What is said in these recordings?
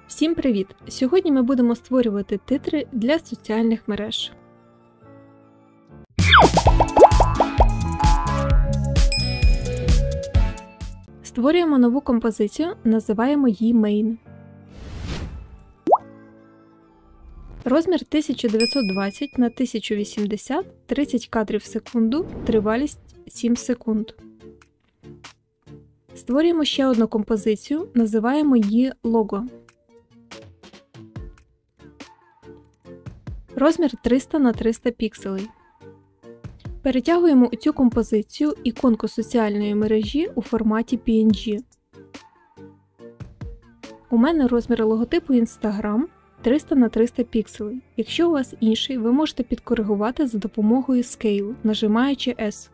Всім привіт! Сьогодні ми будемо створювати титри для соціальних мереж. Створюємо нову композицію, називаємо її Main. Розмір 1920 на 1080, 30 кадрів в секунду, тривалість 7 секунд. Створюємо ще одну композицію, називаємо її Logo. Розмір 300 на 300 пікселей. Перетягуємо у цю композицію іконку соціальної мережі у форматі PNG. У мене розмір логотипу Instagram 300 на 300 пікселей. Якщо у вас інший, ви можете підкоригувати за допомогою Scale, нажимаючи S.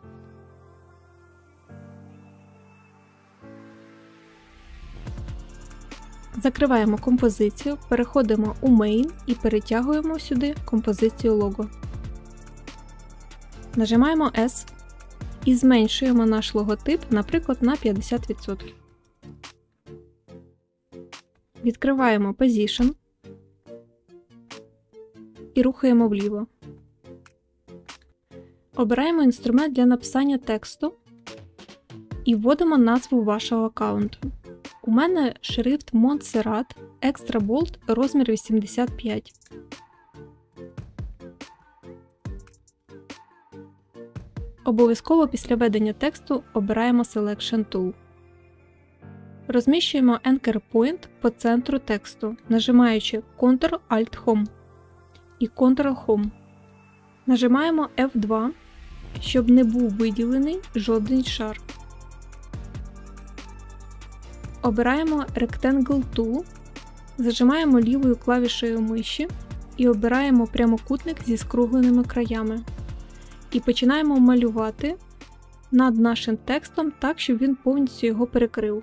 Закриваємо композицію, переходимо у Main і перетягуємо сюди композицію лого. Нажимаємо S і зменшуємо наш логотип, наприклад, на 50%. Відкриваємо Position і рухаємо вліво. Обираємо інструмент для написання тексту і вводимо назву вашого аккаунту. У мене шрифт Montserrat Extra Bold розмір 85. Обов'язково після введення тексту обираємо Selection Tool. Розміщуємо Anchor Point по центру тексту, нажимаючи Ctrl-Alt-Home і Ctrl-Home. Нажимаємо F2, щоб не був виділений жоден шар. Обираємо Rectangle Tool, зажимаємо лівою клавішею миші і обираємо прямокутник зі скругленими краями. І починаємо малювати над нашим текстом так, щоб він повністю його перекрив.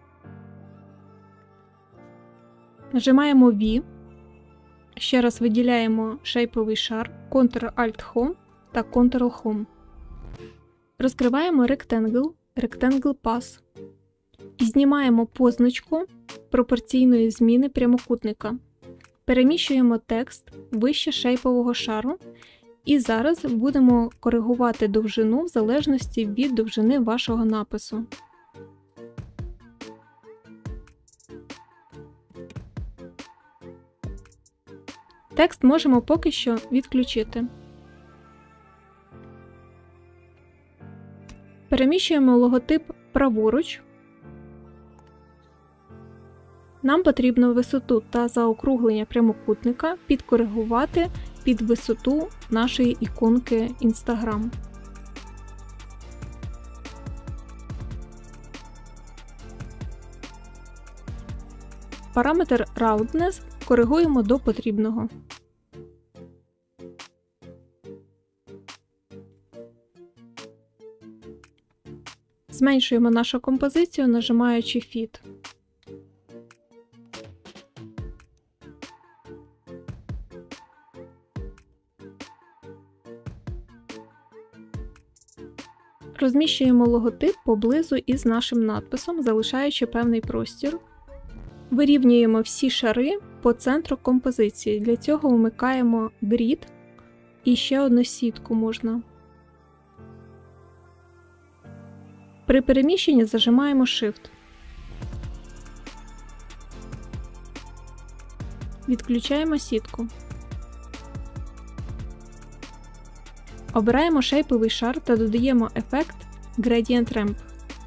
Нажимаємо V, ще раз виділяємо шейповий шар, Ctrl-Alt-Home та Ctrl-Home. Розкриваємо Rectangle, Rectangle Path. І знімаємо позначку пропорційної зміни прямокутника. Переміщуємо текст вище шейпового шару і зараз будемо коригувати довжину в залежності від довжини вашого напису. Текст можемо поки що відключити. Переміщуємо логотип праворуч. Нам потрібно висоту та заокруглення прямокутника підкоригувати під висоту нашої іконки Instagram. Параметр Roundness коригуємо до потрібного. Зменшуємо нашу композицію, нажимаючи Fit. Розміщуємо логотип поблизу із нашим надписом, залишаючи певний простір. Вирівнюємо всі шари по центру композиції. Для цього вмикаємо Grid і ще одну сітку можна. При переміщенні зажимаємо Shift. Відключаємо сітку. Обираємо шейповий шар та додаємо ефект Gradient Ramp.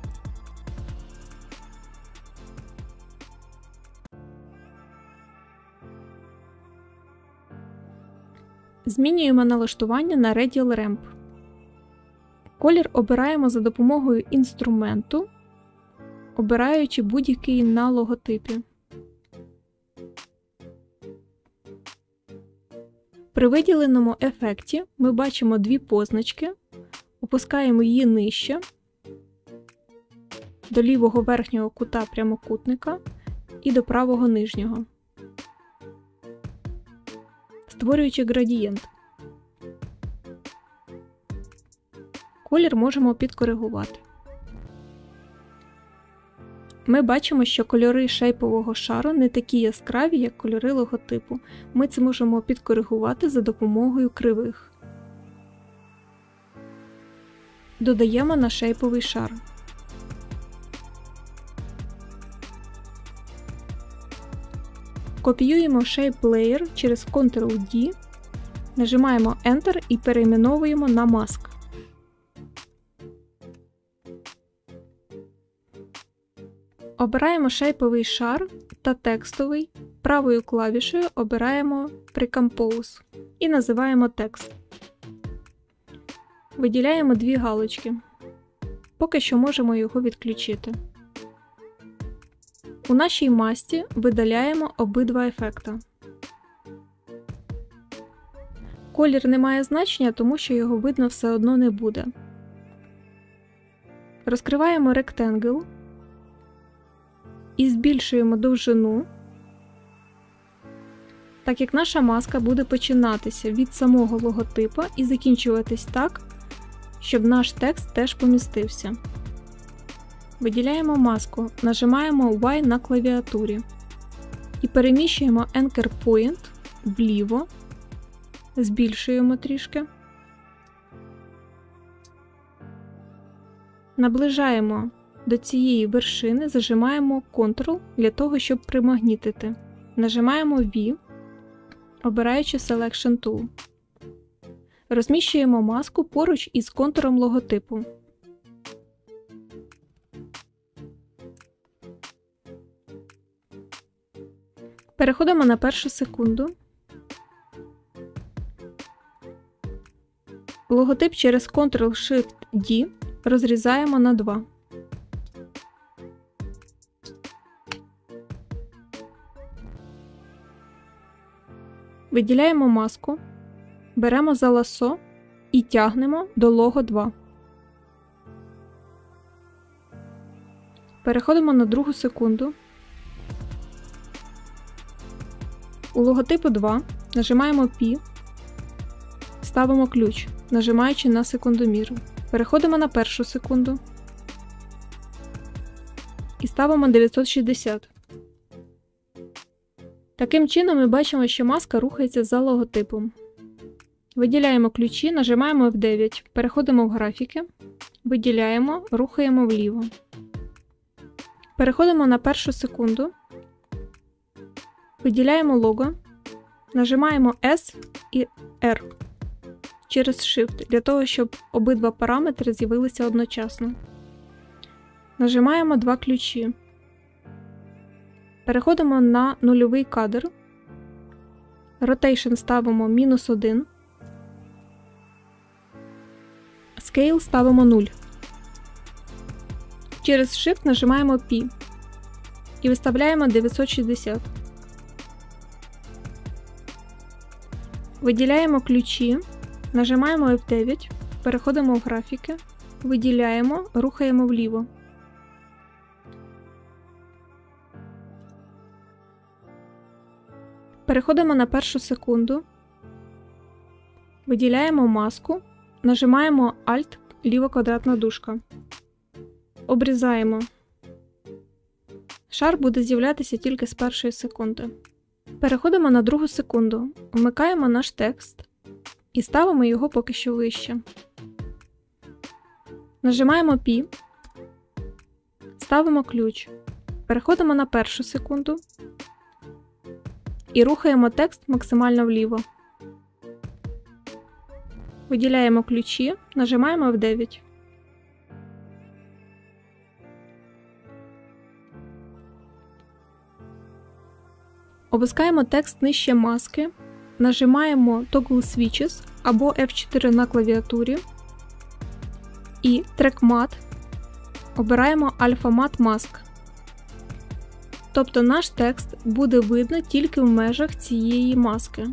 Змінюємо налаштування на Radial Ramp. Колір обираємо за допомогою інструменту, обираючи будь-який на логотипі. При виділеному ефекті ми бачимо дві позначки, опускаємо її нижче, до лівого верхнього кута прямокутника і до правого нижнього, створюючи градієнт. Колір можемо підкоригувати. ми бачимо, що кольори шейпового шару не такі яскраві, як кольори логотипу. Ми це можемо підкоригувати за допомогою кривих. Додаємо на шейповий шар. Копіюємо Shape Layer через Ctrl-D, нажимаємо Enter і перейменовуємо на Mask. Обираємо шейповий шар та текстовий, правою клавішею обираємо Pre-Compose і називаємо текст. Виділяємо дві галочки. Поки що можемо його відключити. У нашій масті видаляємо обидва ефекта. Колір не має значення, тому що його видно все одно не буде. Розкриваємо Rectangle і збільшуємо довжину, так як наша маска буде починатися від самого логотипа і закінчуватись так, щоб наш текст теж помістився. Виділяємо маску, нажимаємо Y на клавіатурі і переміщуємо Anchor Point вліво, збільшуємо трішки, наближаємо до цієї вершини, зажимаємо Ctrl для того, щоб примагнітити. Нажимаємо V, обираючи Selection Tool. Розміщуємо маску поруч із контуром логотипу. Переходимо на першу секунду. Логотип через Ctrl-Shift-D розрізаємо на 2. Виділяємо маску, беремо за ласо і тягнемо до лого 2. Переходимо на другу секунду. У логотипу 2 нажимаємо P, ставимо ключ, нажимаючи на секундомір. Переходимо на першу секунду і ставимо 960. Таким чином ми бачимо, що маска рухається за логотипом. Виділяємо ключі, нажимаємо F9, переходимо в графіки, виділяємо, рухаємо вліво. Переходимо на першу секунду, виділяємо лого, нажимаємо S і R через Shift, для того, щоб обидва параметри з'явилися одночасно. Нажимаємо два ключі. Переходимо на нульовий кадр. Rotation ставимо -1. Scale ставимо 0. Через Shift нажимаємо P і виставляємо 960. Виділяємо ключі, нажимаємо F9, переходимо в графіки, виділяємо, рухаємо вліво. Переходимо на першу секунду, виділяємо маску, нажимаємо Alt, ліва квадратна дужка. Обрізаємо. Шар буде з'являтися тільки з першої секунди. Переходимо на другу секунду, вмикаємо наш текст і ставимо його поки що вище. Нажимаємо P, ставимо ключ, переходимо на першу секунду і рухаємо текст максимально вліво. Виділяємо ключі, нажимаємо F9. Опускаємо текст нижче маски, нажимаємо Toggle Switches або F4 на клавіатурі і Track Matte обираємо Alpha Matte Mask. Тобто наш текст буде видно тільки в межах цієї маски.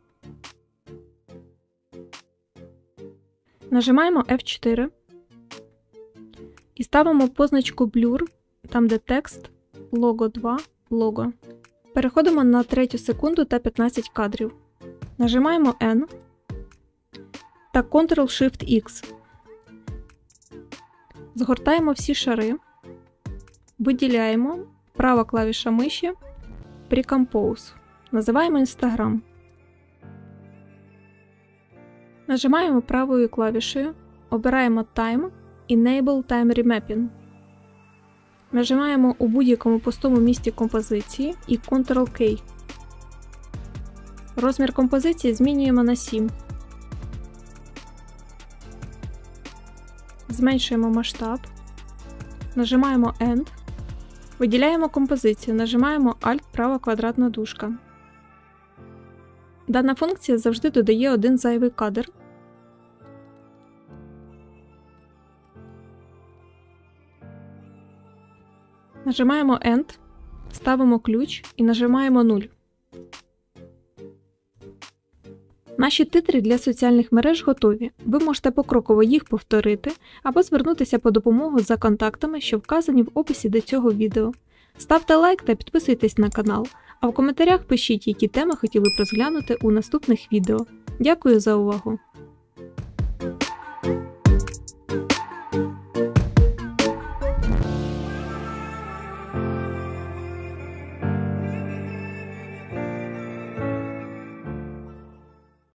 Нажимаємо F4 і ставимо позначку Blur, там де текст, лого 2, лого. Переходимо на 3 секунду та 15 кадрів. Нажимаємо N та Ctrl-Shift-X. Згортаємо всі шари. Виділяємо права клавіша миші Pre-Compose. Називаємо Instagram. Нажимаємо правою клавішею, обираємо Time, Enable Time Remapping. Нажимаємо у будь-якому пустому місці композиції і Ctrl-K. Розмір композиції змінюємо на 7. Зменшуємо масштаб. Нажимаємо End. Виділяємо композицію, нажимаємо Alt права квадратна дужка. Дана функція завжди додає один зайвий кадр. Нажимаємо End, ставимо ключ і нажимаємо 0. Наші титри для соціальних мереж готові. Ви можете покроково їх повторити або звернутися по допомогу за контактами, що вказані в описі до цього відео. Ставте лайк та підписуйтесь на канал, а в коментарях пишіть, які теми хотіли б розглянути у наступних відео. Дякую за увагу!